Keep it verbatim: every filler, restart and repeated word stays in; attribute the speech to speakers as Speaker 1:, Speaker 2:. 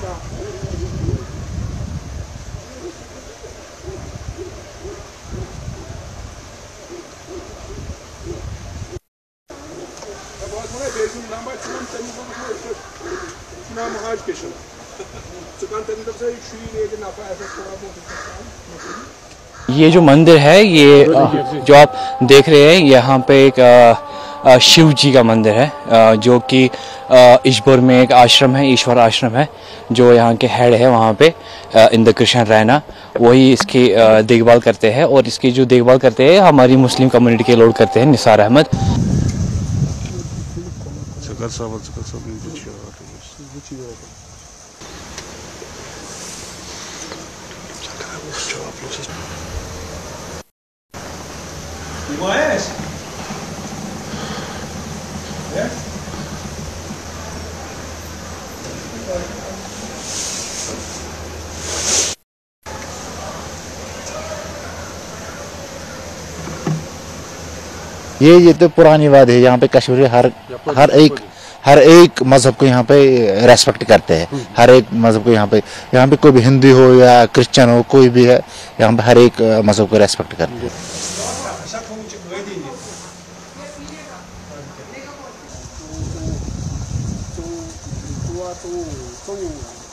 Speaker 1: ये जो मंदिर है, ये जो आप देख रहे हैं, यहाँ पे एक आ, शिव जी का मंदिर है, आ, जो कि ईश्वर में एक आश्रम है, ईश्वर आश्रम है, जो यहाँ के हेड है वहाँ पे इंद्र कृष्ण रैना, वही इसकी देखभाल करते हैं। और इसकी जो देखभाल करते हैं हमारी मुस्लिम कम्युनिटी के लोग करते हैं, निसार अहमद।
Speaker 2: ये ये तो पुरानी बात है। यहाँ पे कश्मीरी हर हर एक हर एक मजहब को यहाँ पे रेस्पेक्ट करते हैं। हर एक मजहब को यहाँ पे यहाँ पे कोई भी हिंदू हो या क्रिश्चियन हो, कोई भी है, यहाँ पे हर एक मजहब को रेस्पेक्ट करते हैं।
Speaker 3: तो